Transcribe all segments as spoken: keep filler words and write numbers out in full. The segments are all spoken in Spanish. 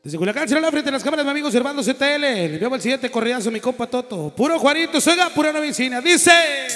Desde Culiacán, será la frente de las cámaras, mi amigo Servando C T L. Le enviamos el siguiente corridazo a mi compa Toto. Puro Juanito, oiga, pura novicina. Dice...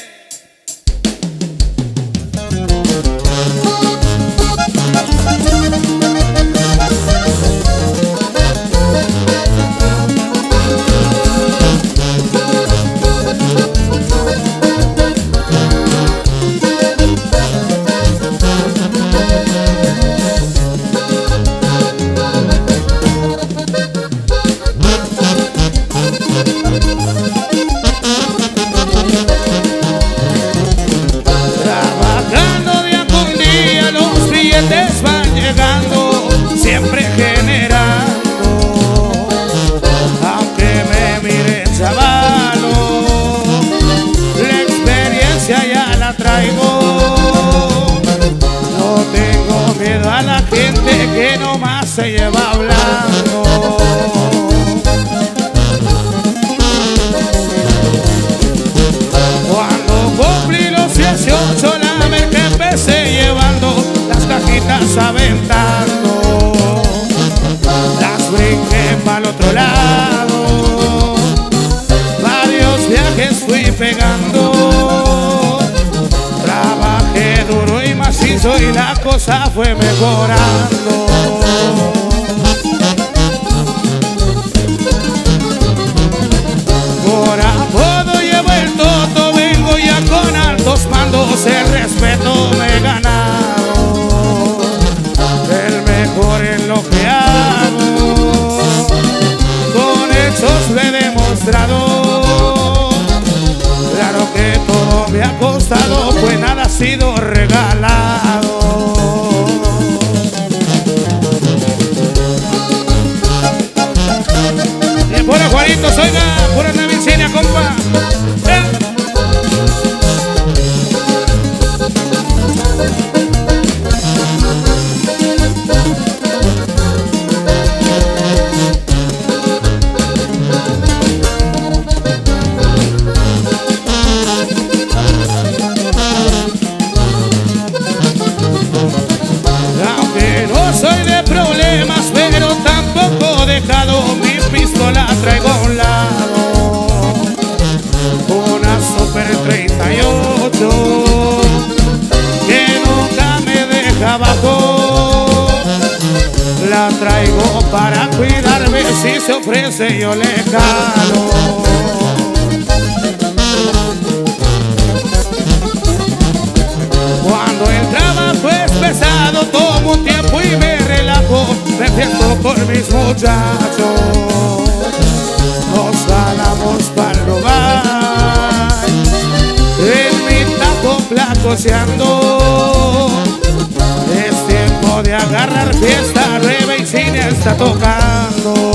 van llegando, siempre generando, aunque me miren chavalo, la experiencia ya la traigo. No tengo miedo a la gente que nomás se lleva hablando. Cuando cumplí los dieciocho la merca empecé llevando cajitas aventando, las brinqué para el otro lado, varios viajes fui pegando, trabajé duro y macizo y la cosa fue mejorando. Por apodo llevo el Toto, vengo ya con altos mandos, el respeto me he ganado. Por en lo que hago, con hechos lo he demostrado. Claro que todo me ha costado, pues nada ha sido regalado. Y por Juanito, oiga, pura navicina, compa. ¿Eh? Pero tampoco he dejado mi pistola, traigo a un lado una Super treinta y ocho que nunca me deja abajo. La traigo para cuidarme, si se ofrece yo le jalo. Cuando el trabajo es pesado, tomo un tiempo y me relajo, me fiento con mis muchachos, nos jalamos para robar, en mi taco flacoseando. Es tiempo de agarrar fiesta, Rebe y Cine está tocando.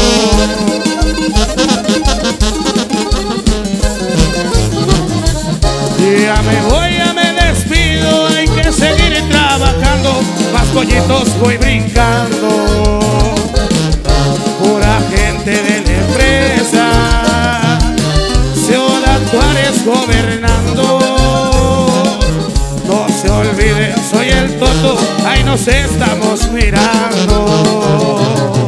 Ya me voy, ya me despido, hay que seguir trabajando, más pollitos voy brincando. Pura gente de la empresa, Ciudad Juárez gobernando. No se olviden, soy el Toto, ahí nos estamos mirando.